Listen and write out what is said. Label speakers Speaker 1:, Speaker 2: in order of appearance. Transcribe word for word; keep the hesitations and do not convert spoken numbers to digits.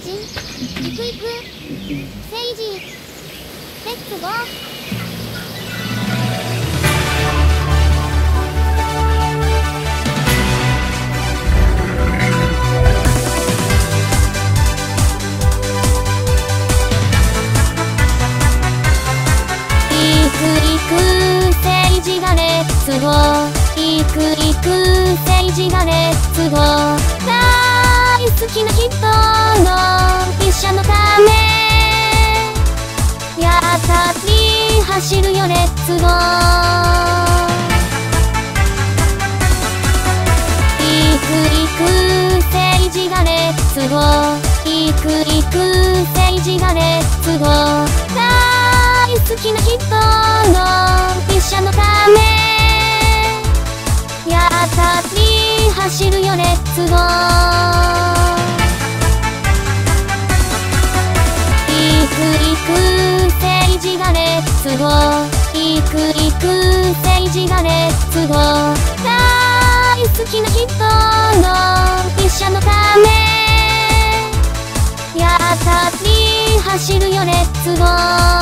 Speaker 1: 政治行く行く政治レッツゴー。政治がレッツゴー。行く行く政治がレッツゴー。大好きな人の一緒のためやったり走るよレッツゴー。行く行く政治がレッツゴー。行く行く政治がレッツゴー。大好きな人の一緒のためやったり走るよレッツゴー。行く行く政治がレッツゴー。行く行く政治がレッツゴー。大好きな人の一緒のためやったり走るよレッツゴー。